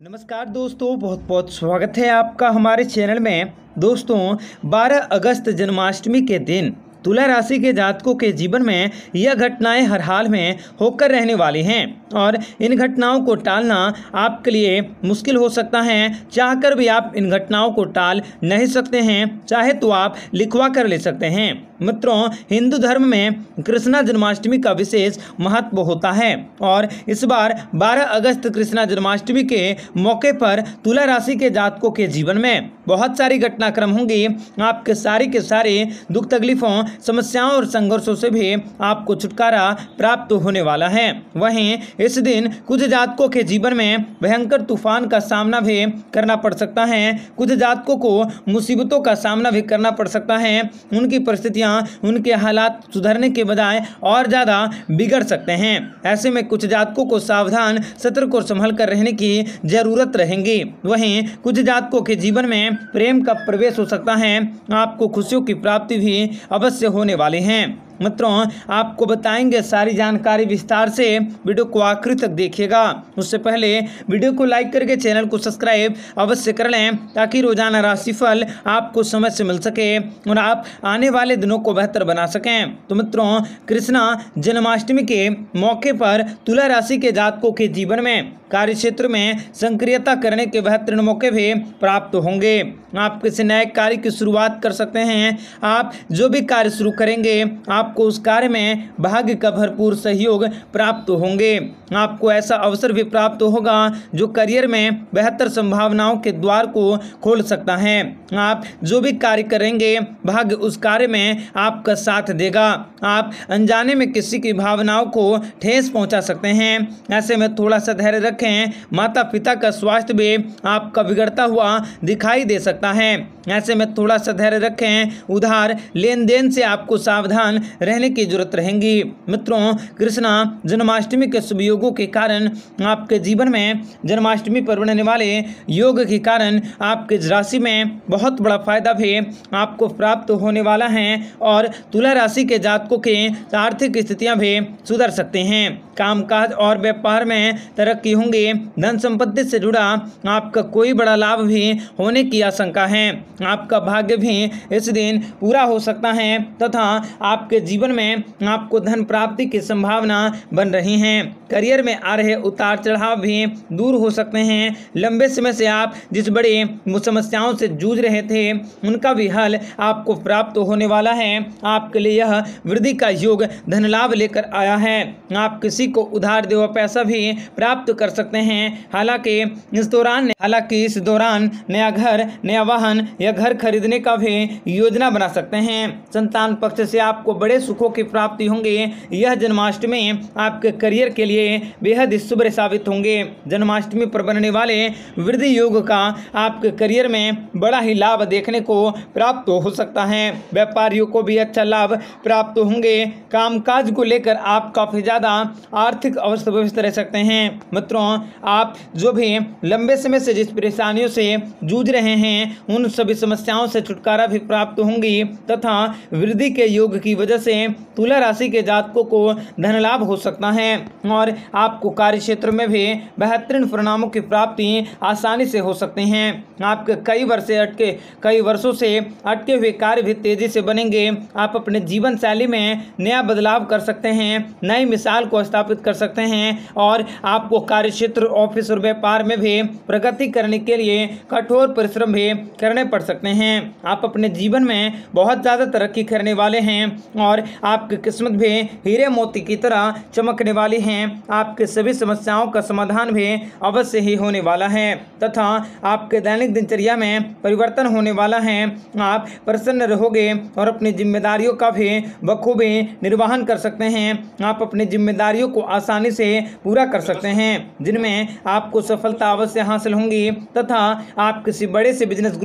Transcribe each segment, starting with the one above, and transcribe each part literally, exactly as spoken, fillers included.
नमस्कार दोस्तों, बहुत बहुत स्वागत है आपका हमारे चैनल में। दोस्तों, बारह अगस्त जन्माष्टमी के दिन तुला राशि के जातकों के जीवन में यह घटनाएं हर हाल में होकर रहने वाली हैं और इन घटनाओं को टालना आपके लिए मुश्किल हो सकता है। चाहकर भी आप इन घटनाओं को टाल नहीं सकते हैं, चाहे तो आप लिखवा कर ले सकते हैं। मित्रों, हिंदू धर्म में कृष्णा जन्माष्टमी का विशेष महत्व होता है और इस बार बारह अगस्त कृष्णा जन्माष्टमी के मौके पर तुला राशि के जातकों के जीवन में बहुत सारी घटनाक्रम होंगी। आपके सारे के सारे दुख तकलीफों, समस्याओं और संघर्षों से भी आपको छुटकारा प्राप्त होने वाला है। वहीं इस दिन कुछ जातकों के जीवन में भयंकर तूफान का सामना भी करना पड़ सकता है। कुछ जातकों को मुसीबतों का सामना भी करना पड़ सकता है। उनकी परिस्थितियां, उनके हालात सुधरने के बजाय और ज़्यादा बिगड़ सकते हैं। ऐसे में कुछ जातकों को सावधान, सतर्क और संभल कर रहने की जरूरत रहेगी। वहीं कुछ जातकों के जीवन में प्रेम का प्रवेश हो सकता है। आपको खुशियों की प्राप्ति भी अवश्य होने वाली हैं। मित्रों, आपको बताएंगे सारी जानकारी विस्तार से, वीडियो को आखिर तक देखिएगा। उससे पहले वीडियो को लाइक करके चैनल को सब्सक्राइब अवश्य कर लें ताकि रोजाना राशिफल आपको समय से मिल सके और आप आने वाले दिनों को बेहतर बना सकें। तो मित्रों, कृष्णा जन्माष्टमी के मौके पर तुला राशि के जातकों के जीवन में कार्य क्षेत्र में सक्रियता करने के बेहतरीन मौके भी प्राप्त होंगे। आप किसी नए कार्य की शुरुआत कर सकते हैं। आप जो भी कार्य शुरू करेंगे आपको उस कार्य में भाग्य का भरपूर सहयोग प्राप्त होंगे। आपको ऐसा अवसर भी प्राप्त होगा जो करियर में बेहतर संभावनाओं के द्वार को खोल सकता है। आप जो भी कार्य करेंगे भाग्य उस कार्य में आपका साथ देगा। आप अनजाने में किसी की भावनाओं को ठेस पहुंचा सकते हैं। ऐसे में थोड़ा सा धैर्य रखें। माता पिता का स्वास्थ्य भी आपका बिगड़ता हुआ दिखाई दे सकता है। ऐसे में थोड़ा सा धैर्य रखें। उधार लेन देन से आपको सावधान रहने की जरूरत रहेगी। मित्रों, कृष्णा जन्माष्टमी के शुभ योगों के कारण आपके जीवन में जन्माष्टमी पर बनने वाले योग के कारण आपके राशि में बहुत बड़ा फायदा भी आपको प्राप्त होने वाला है और तुला राशि के जातकों के आर्थिक स्थितियां भी सुधर सकते हैं। कामकाज और व्यापार में तरक्की होंगी। धन संपत्ति से जुड़ा आपका कोई बड़ा लाभ भी होने की आशंका है। आपका भाग्य भी इस दिन पूरा हो सकता है तथा आपके जीवन में आपको धन प्राप्ति की संभावना बन रही है। करियर में आ रहे उतार चढ़ाव भी दूर हो सकते हैं। लंबे समय से आप जिस बड़ी समस्याओं से जूझ रहे थे उनका भी हल आपको प्राप्त होने वाला है। आपके लिए यह वृद्धि का योग धन लाभ लेकर आया है। आप किसी को उधार देवा पैसा भी प्राप्त कर सकते हैं। हालांकि इस दौरान हालांकि इस दौरान नया घर, नया वाहन या घर खरीदने का भी योजना बना सकते हैं। संतान पक्ष से आपको बड़े सुखों की प्राप्ति होंगे। यह जन्माष्टमी आपके करियर के लिए बेहद शुभ साबित होंगे। जन्माष्टमी पर बनने वाले वृद्धि योग का आपके करियर में बड़ा ही लाभ देखने को प्राप्त हो सकता है। व्यापारियों को भी अच्छा लाभ प्राप्त होंगे। कामकाज को लेकर आप काफी ज्यादा आर्थिक अवस्था व्यवस्थित रह सकते हैं। मित्रों, आप जो भी लंबे समय से जिस परेशानियों से जूझ रहे हैं उन सभी समस्याओं से छुटकारा भी प्राप्त होंगी तथा वृद्धि के योग की वजह से तुला राशि के जातकों को धन लाभ हो सकता है और आपको कार्य क्षेत्र में भी बेहतरीन परिणामों की प्राप्ति आसानी से हो सकते हैं। आपके कई वर्ष से अटके कई वर्षों से अटके हुए कार्य भी तेजी से बनेंगे। आप अपने जीवन शैली में नया बदलाव कर सकते हैं, नई मिसाल को स्थापित कर सकते हैं और आपको कार्य क्षेत्र, ऑफिस और व्यापार में भी प्रगति करने के लिए कठोर परिश्रम भी करने पड़ सकते हैं। आप अपने जीवन में बहुत ज़्यादा तरक्की करने वाले हैं और आपकी किस्मत भी हीरे मोती की तरह चमकने वाली है। आपके सभी समस्याओं का समाधान भी अवश्य ही होने वाला है तथा आपके दैनिक दिनचर्या में परिवर्तन होने वाला है। आप प्रसन्न रहोगे और अपनी जिम्मेदारियों का भी बखूबी निर्वहन कर सकते हैं। आप अपनी जिम्मेदारियों को आसानी से पूरा कर सकते हैं जिनमें आपको सफलता अवश्य हासिल होंगी तथा आप किसी बड़े से बिजनेस ग्रुप में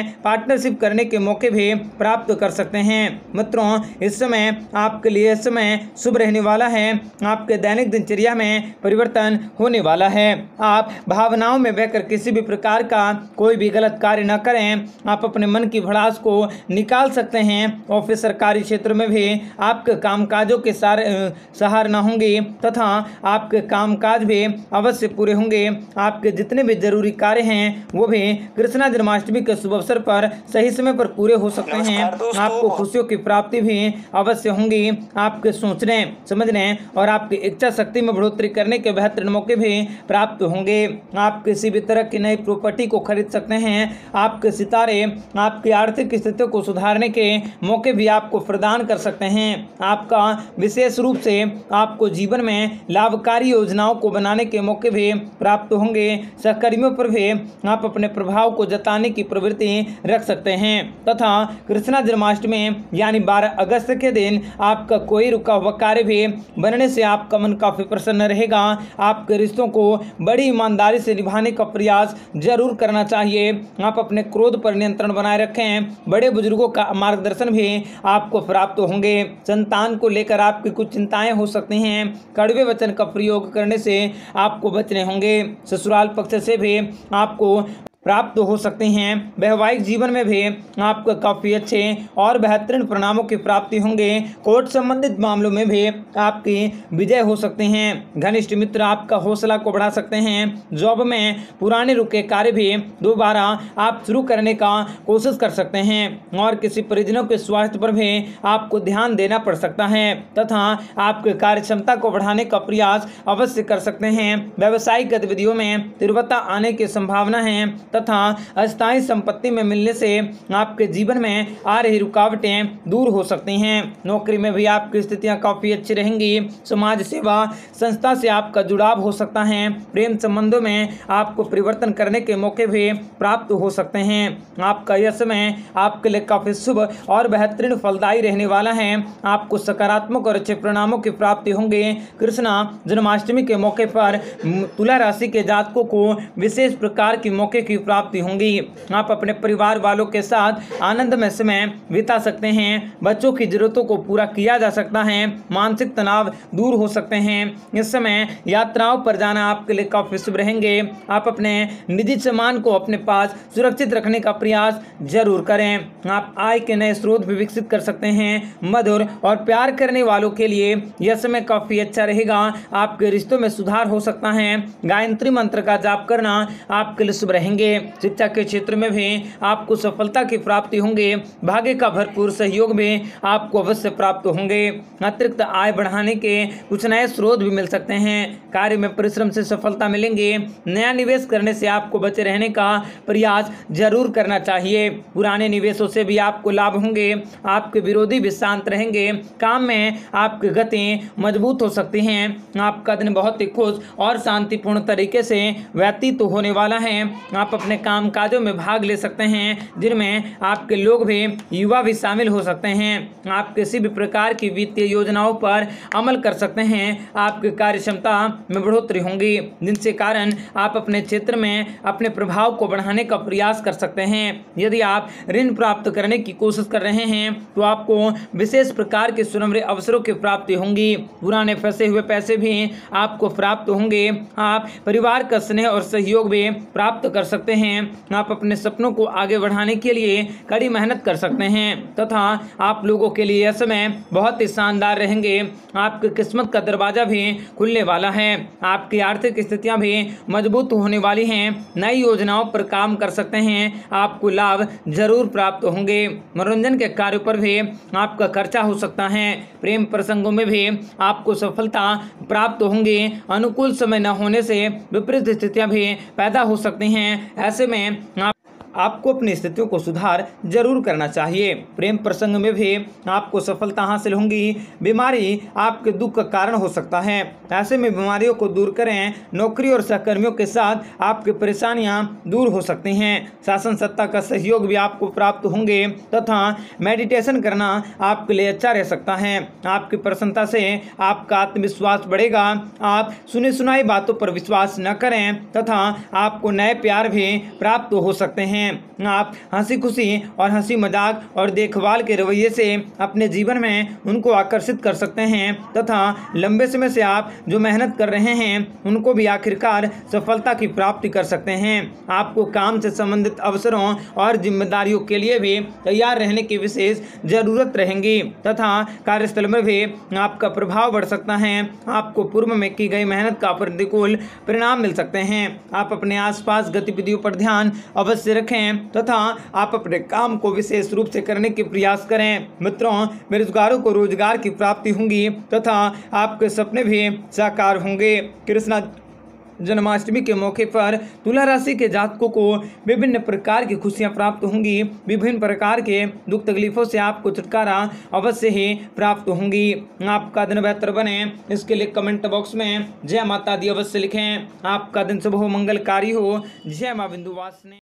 पार्टनरशिप करने के मौके भी प्राप्त कर सकते हैं। मित्रों, इस समय आपके लिए इस समय शुभ रहने वाला है। आपके दैनिक दिनचर्या में परिवर्तन होने वाला है। आप भावनाओं में बहकर किसी भी प्रकार का कोई भी गलत कार्य न करें। आप अपने मन की भड़ास को निकाल सकते हैं। ऑफिस सरकारी क्षेत्र में भी आपके कामकाजों के सारे सराहना होंगी तथा आपके कामकाज भी अवश्य पूरे होंगे। आपके जितने भी जरूरी कार्य हैं वो भी कृष्णा जन्माष्टमी के शुभ अवसर पर सही समय पर पूरे हो सकते हैं। आपको खुशियों की प्राप्ति भी अवश्य होंगी। आपके सोचने, समझने और आपकी इच्छा शक्ति में बढ़ोतरी करने के बेहतरीन मौके भी प्राप्त होंगे। आप किसी भी तरह की नई प्रॉपर्टी को खरीद सकते हैं। आपके सितारे आपकी आर्थिक स्थिति को सुधारने के मौके भी आपको प्रदान कर सकते हैं। आपका विशेष रूप से आपको जीवन में लाभकारी योजनाओं को बनाने के मौके भी प्राप्त होंगे। सहकर्मियों पर भी आप अपने प्रभाव को जताने की प्रवृत्ति रख सकते हैं तथा कृष्णा जन्माष्टमी यानी बारह अगस्त के दिन आपका कोई रुका हुआ कार्य भी बनने से आपका मन काफी प्रसन्न रहेगा। आपके रिश्तों को बड़ी ईमानदारी से निभाने का प्रयास जरूर करना चाहिए। आप अपने क्रोध पर नियंत्रण बनाए रखें। बड़े बुजुर्गों का मार्गदर्शन भी आपको प्राप्त होंगे। संतान को लेकर आपकी कुछ चिंताएं हो सकती हैं। कड़वे वचन का प्रयोग करने से आपको बचने होंगे। ससुराल पक्ष से भी आपको प्राप्त हो सकते हैं। वैवाहिक जीवन में भी आपको काफ़ी अच्छे और बेहतरीन परिणामों की प्राप्ति होंगे। कोर्ट संबंधित मामलों में भी आपकी विजय हो सकते हैं। घनिष्ठ मित्र आपका हौसला को बढ़ा सकते हैं। जॉब में पुराने रुके कार्य भी दोबारा आप शुरू करने का कोशिश कर सकते हैं और किसी परिजनों के स्वास्थ्य पर भी आपको ध्यान देना पड़ सकता है तथा आपके कार्य क्षमता को बढ़ाने का प्रयास अवश्य कर सकते हैं। व्यावसायिक गतिविधियों में तीव्रता आने की संभावना है तथा अस्थायी संपत्ति में मिलने से आपके जीवन में आ रही रुकावटें दूर हो सकती हैं। नौकरी में भी आपकी स्थितियां काफी अच्छी रहेंगी। समाज सेवा संस्था से आपका जुड़ाव हो सकता है। प्रेम संबंधों में आपको परिवर्तन करने के मौके भी प्राप्त हो सकते हैं। आपका यह समय आपके लिए काफी शुभ और बेहतरीन फलदायी रहने वाला है। आपको सकारात्मक और अच्छे परिणामों की प्राप्ति होंगे। कृष्णा जन्माष्टमी के मौके पर तुला राशि के जातकों को विशेष प्रकार की मौके की प्राप्ति होंगी। आप अपने परिवार वालों के साथ आनंदमय समय बिता सकते हैं। बच्चों की जरूरतों को पूरा किया जा सकता है। मानसिक तनाव दूर हो सकते हैं। इस समय यात्राओं पर जाना आपके लिए काफी शुभ रहेंगे। आप अपने निजी सामान को अपने पास सुरक्षित रखने का प्रयास जरूर करें। आप आय के नए स्रोत भी विकसित कर सकते हैं। मधुर और प्यार करने वालों के लिए यह समय काफी अच्छा रहेगा। आपके रिश्तों में सुधार हो सकता है। गायत्री मंत्र का जाप करना आपके लिए शुभ रहेंगे। शिक्षा के क्षेत्र में भी आपको सफलता की प्राप्ति होंगे। भाग्य का भरपूर सहयोग भी आपको अवश्य प्राप्त होंगे। अतिरिक्त आय बढ़ाने के कुछ नए स्रोत भी मिल सकते हैं। कार्य में परिश्रम से सफलता मिलेंगे। नया निवेश करने से आपको बचे रहने का प्रयास जरूर करना चाहिए। पुराने निवेशों से भी आपको लाभ होंगे। आपके विरोधी भी शांत रहेंगे। काम में आपकी गति मजबूत हो सकती हैं। आपका दिन बहुत ही खुश और शांतिपूर्ण तरीके से व्यतीत होने वाला है। आप अपने काम काजों में भाग ले सकते हैं जिनमें आपके लोग भी युवा भी शामिल हो सकते हैं। आप किसी भी प्रकार की वित्तीय योजनाओं पर अमल कर सकते हैं। आपकी कार्य क्षमता में बढ़ोतरी होंगी जिनसे कारण आप अपने क्षेत्र में अपने प्रभाव को बढ़ाने का प्रयास कर सकते हैं। यदि आप ऋण प्राप्त करने की कोशिश कर रहे हैं तो आपको विशेष प्रकार के सुनहरे अवसरों की प्राप्ति होंगी। पुराने फंसे हुए पैसे भी आपको प्राप्त होंगे। आप परिवार का स्नेह और सहयोग भी प्राप्त कर सकते हैं। आप अपने सपनों को आगे बढ़ाने के लिए कड़ी मेहनत कर सकते हैं तथा आप लोगों के लिए यह समय बहुत ही शानदार रहेंगे। आपकी किस्मत का दरवाजा भी खुलने वाला है। आपकी आर्थिक स्थितियां भी मजबूत होने वाली हैं। नई योजनाओं पर काम कर सकते हैं। आपको लाभ जरूर प्राप्त होंगे। मनोरंजन के कार्यों पर भी आपका खर्चा हो सकता है। प्रेम प्रसंगों में भी आपको सफलता प्राप्त होंगे। अनुकूल समय न होने से विपरीत स्थितियां भी पैदा हो सकती हैं। ऐसे में आप आपको अपनी स्थितियों को सुधार जरूर करना चाहिए। प्रेम प्रसंग में भी आपको सफलता हासिल होंगी। बीमारी आपके दुख का कारण हो सकता है। ऐसे में बीमारियों को दूर करें। नौकरी और सहकर्मियों के साथ आपकी परेशानियां दूर हो सकती हैं। शासन सत्ता का सहयोग भी आपको प्राप्त होंगे तथा मेडिटेशन करना आपके लिए अच्छा रह सकता है। आपकी प्रसन्नता से आपका आत्मविश्वास बढ़ेगा। आप सुनी सुनाई बातों पर विश्वास न करें तथा आपको नए प्यार भी प्राप्त हो सकते हैं। हैं। आप हंसी खुशी और हंसी मजाक और देखभाल के रवैये से अपने जीवन में उनको आकर्षित कर सकते हैं तथा लंबे समय से आप जो मेहनत कर रहे हैं उनको भी आखिरकार सफलता की प्राप्ति कर सकते हैं। आपको काम से संबंधित अवसरों और जिम्मेदारियों के लिए भी तैयार रहने की विशेष जरूरत रहेगी तथा कार्यस्थल में भी आपका प्रभाव बढ़ सकता है। आपको पूर्व में की गई मेहनत का प्रतिकूल परिणाम मिल सकते हैं। आप अपने आसपास गतिविधियों पर ध्यान अवश्य रखें तथा आप अपने काम को विशेष रूप से करने के प्रयास करें। मित्रों, बेरोजगारों को रोजगार की प्राप्ति होगी तथा आपके सपने भी साकार होंगे। कृष्णा जन्माष्टमी के मौके पर तुला राशि के जातकों को विभिन्न प्रकार की खुशियां प्राप्त होंगी। विभिन्न प्रकार के दुख तकलीफों से आपको छुटकारा अवश्य ही प्राप्त होंगी। आपका दिन बेहतर बने इसके लिए कमेंट बॉक्स में जय माता दी अवश्य लिखें। आपका दिन शुभ हो, मंगलकारी हो। जय मां विंध्यवासिनी।